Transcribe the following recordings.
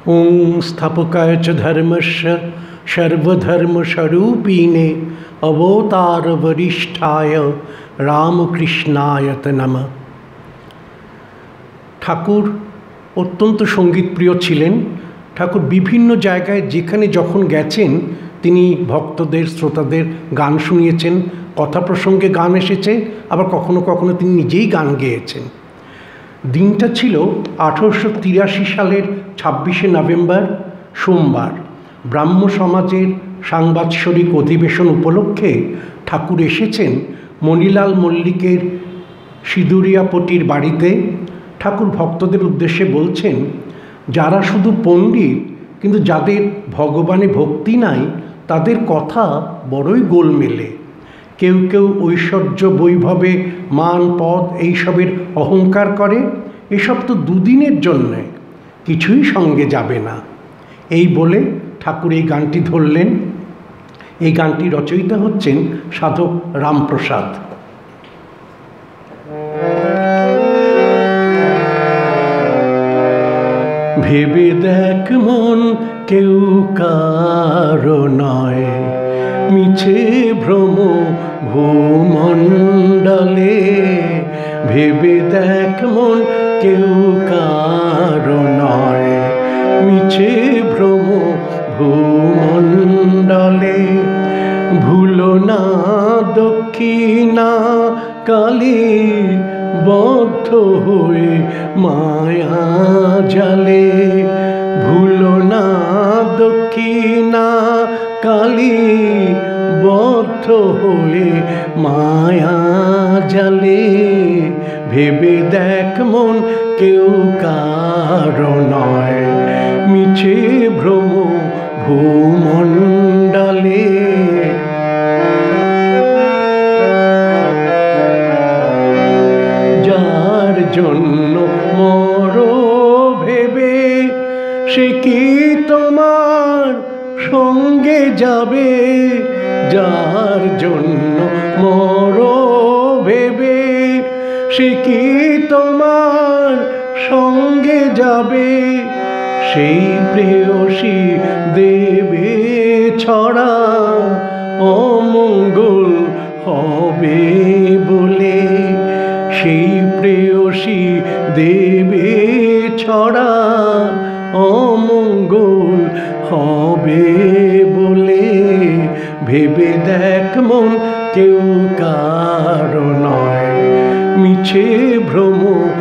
ওং স্থাপকায় চ ধর্মস্য সর্বধর্মস্বরূপিণে অবতার বরিষ্ঠায় রামকৃষ্ণায় নমঃ। ঠাকুর অত্যন্ত সঙ্গীতপ্রিয় ছিলেন। ঠাকুর বিভিন্ন জায়গায় যেখানে যখন গেছেন তিনি ভক্তদের শ্রোতাদের গান শুনিয়েছেন, কথা প্রসঙ্গে গান এসেছে, আবার কখনো কখনো তিনি নিজেই গান গেয়েছেন। দিনটা ছিল 1883 সালের 26শে নভেম্বর, সোমবার। ব্রাহ্ম সমাজের সাংবাৎসরিক অধিবেশন উপলক্ষে ঠাকুর এসেছেন মণিলাল মল্লিকের সিঁদুরিয়াপটির বাড়িতে। ঠাকুর ভক্তদের উদ্দেশ্যে বলছেন, যারা শুধু পণ্ডিত কিন্তু যাদের ভগবানে ভক্তি নাই তাদের কথা বড়ই গোলমেলে। কেউ কেউ ঐশ্বর্য বৈভবে মান পদ এইসবের অহংকার করে, এসব তো দুদিনের জন্যে, কিছুই সঙ্গে যাবে না। এই বলে ঠাকুর এই গানটি ধরলেন। এই গানটি রচয়িতা হচ্ছেন সাধক রামপ্রসাদ। ভেবে দেখ মন, কেউ কারো নয়, মিছে ভ্রম ভূমণ্ডলে। ভেবে দেখ মন, কেউ কারো নয়, মিছে ভ্রম ভূমণ্ডলে। ভুলো না দক্ষিণা কালে, বদ্ধ হয়ে মায়া জালে। ভুলো না দক্ষিণা কালে, বদ্ধ হয়ে মায়া জালে। ভেবে দেখ মন, কেউ কারো নয়, মিছে ভ্রম ভূমণ্ডলে। যার জন্য মরো ভেবে, সে কি তোমার সঙ্গে যাবে? যার জন্য মরো ভেবে, সে কি তোমার সঙ্গে যাবে? সেই প্রেয়সী দেবে ছড়া, অমঙ্গল হবে বলে। সেই প্রেয়সী দেবে ছড়া, অমঙ্গল হবে বলে। ভেবে দেখ মন, কেউ কারো নয়, মিছে ভ্রম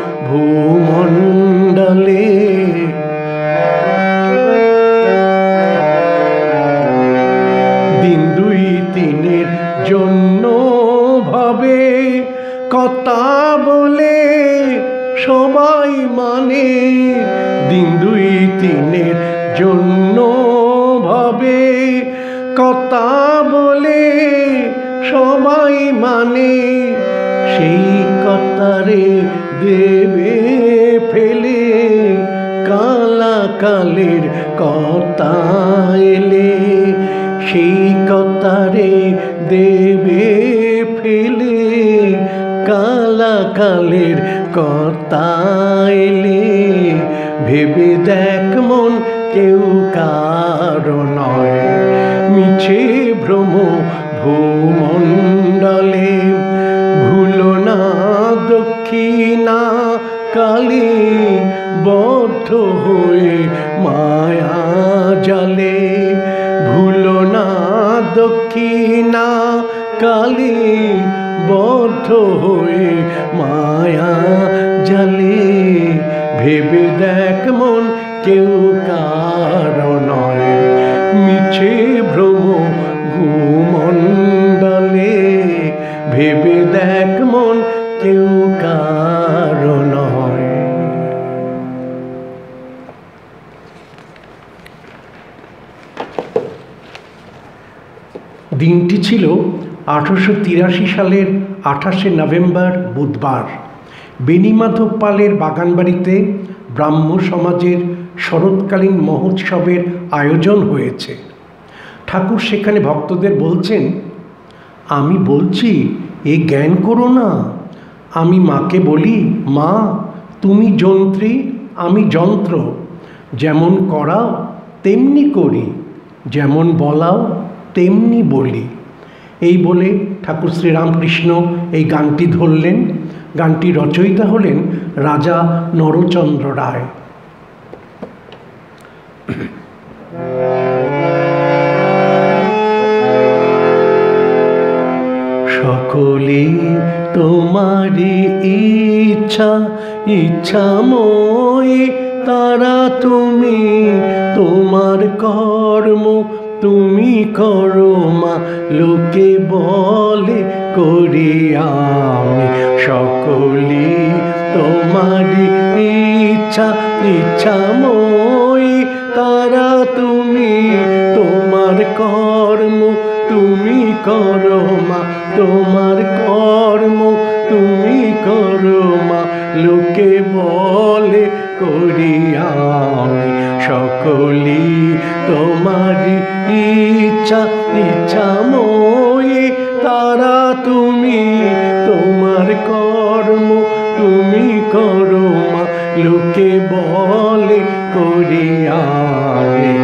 ভূমণ্ডলে। দিন দুই তিনের জন্য ভাবে, কথা বলে সবাই মানে। দিন দুই তিনের জন্য ভাবে, কথা বলে সবাই মানে। সেই কথারে দেবে ফেলে, কালা কালের কথা এলে। সেই কথারে দেবে ফেলে, কালা কালের কথা এলে। ভেবে দেখ মন, কেউ কারো নয়, মিছে ভ্রম ভূমণ্ডলে। ভুলো না দক্ষিণা কালে, বদ্ধ হয়ে মায়া জালে। ভুলো না দক্ষিণা কালে, বদ্ধ হয়ে মায়া জালে। ভেবে দেখ মন, কেউ কারো নয়, মিছে ভ্রম ভূমণ্ডলে। ভেবে দেখ মন, কেউ কারো নয়। দিনটি ছিল 1883 সালের 28শে নভেম্বর, বুধবার। বেণীমাধব পালের বাগানবাড়িতে ব্রাহ্ম সমাজের শরৎকালীন মহোৎসবের আয়োজন হয়েছে। ঠাকুর সেখানে ভক্তদের বলছেন, আমি বলছি এ জ্ঞান করো না। আমি মাকে বলি, মা তুমি যন্ত্রী, আমি যন্ত্র। যেমন করাও তেমনি করি, যেমন বলাও তেমনি বলি। এই বলে ঠাকুর শ্রীরামকৃষ্ণ এই গানটি ধরলেন। গানটি রচয়িতা হলেন রাজা নরচন্দ্র রায়। সকলে তোমারই ইচ্ছা, ইচ্ছাময়ী তারা তুমি, তোমার কর্ম তুমি করো মা, লোকে বলে করি আমি। সকলে তোমারই ইচ্ছা, ইচ্ছাময়ী তারা তুমি, তোমার কর্ম তুমি করো মা, তোমার কর্ম তুমি করো মা, লোকে বলে করি আমি। সকলি তোমারই ইচ্ছা, ইচ্ছাময়ী তারা তুমি, তোমার কর্ম তুমি করো মা, লোকে বলে করি আমি।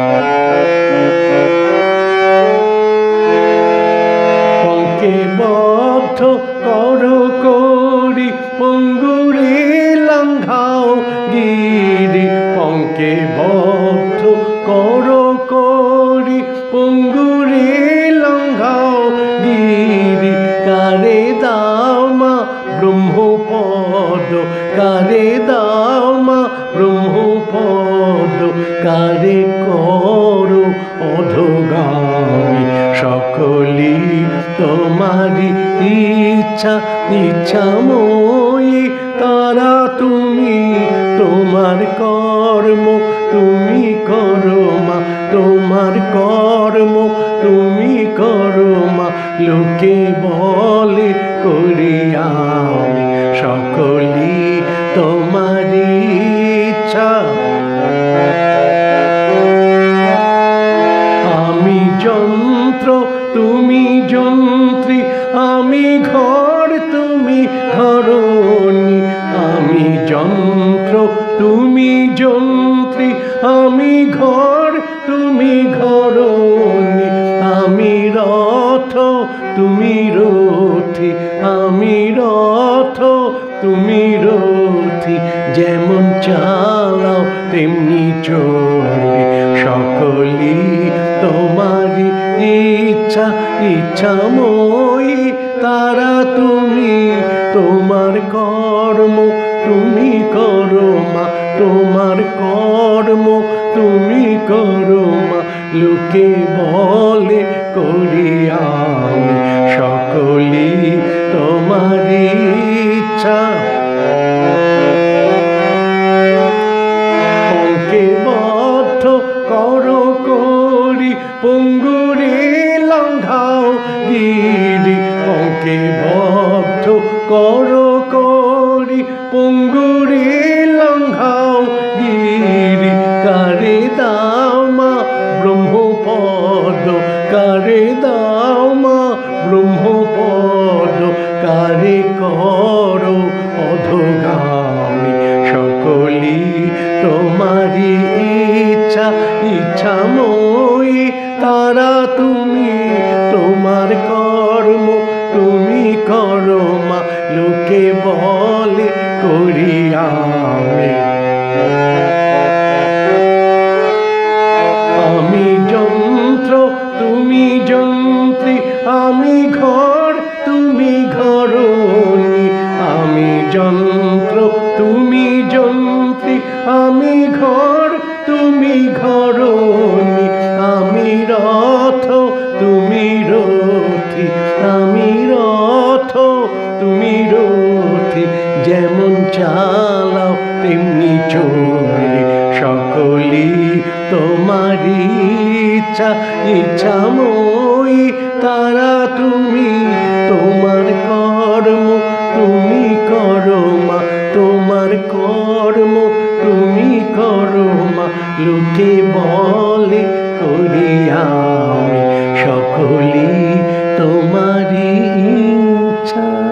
বদ্ধ করো করি পঙ্গুরে লঙ্ঘাও গিরি, পঙ্কে বদ্ধ করো করি পঙ্গুরে লঙ্ঘাও গিরি। কারে দাও মা ব্রহ্মপদ, কারে দাও মা ব্রহ্মপদ, কারে করো অধোগামী। সকলি তোমারই ইচ্ছা, ইচ্ছাময়ী তারা তুমি, তোমার কর্ম তুমি করো মা, তোমার কর্ম তুমি করো মা, লোকে বলে করি আমি। সকলি তোমারই ইচ্ছা, আমি যন্ত্র তুমি যন্ত্রী, আমি ঘর তুমি ঘরণী। আমি যন্ত্র তুমি যন্ত্রী, আমি ঘর তুমি ঘরণী। আমি রথ তুমি রথী, আমি রথ তুমি রথী। যেমন চালাও তেমনি চলি, সকলি তোমারই ইচ্ছা, ইচ্ছাময়ী তারা তুমি, তোমার কর্ম তুমি করো মা, তোমার কর্ম তুমি করো মা, লোকে বলে করি আমি। সকলি তোমারই ইচ্ছা, পঙ্কে বদ্ধ করো করি পঙ্গুরে লঙ্ঘাও গিরি, পঙ্কে বদ্ধ করো করি পঙ্গুরে লঙ্ঘাও গিরি। কারে দাও মা ব্রহ্মপদ, কারে দাও মা ব্রহ্মপদ, কারে করো অধোগামী। সকলি তোমারই ইচ্ছা, ইচ্ছাময়ী তারা তুমি, তোমার কর্ম তুমি করো মা, লোকে বলে করি আমি। আমি যন্ত্র তুমি যন্ত্রী, আমি ঘর তুমি ঘরণী। আমি যন্ত্র তুমি যন্ত্রী, আমি ঘর তুমি ঘরণী। আমি রথ তুমি রথী, আমি রথ তুমি রথী। যেমন চালাও তেমনি চলি, সকলি তোমারই ইচ্ছা, ইচ্ছাময়ী তারা তুমি, তোমার কর্ম তুমি করো মা, তোমার কর্ম তুমি করো মা, লোকে বলে করি আমি। সকলি তোমারই ইচ্ছা।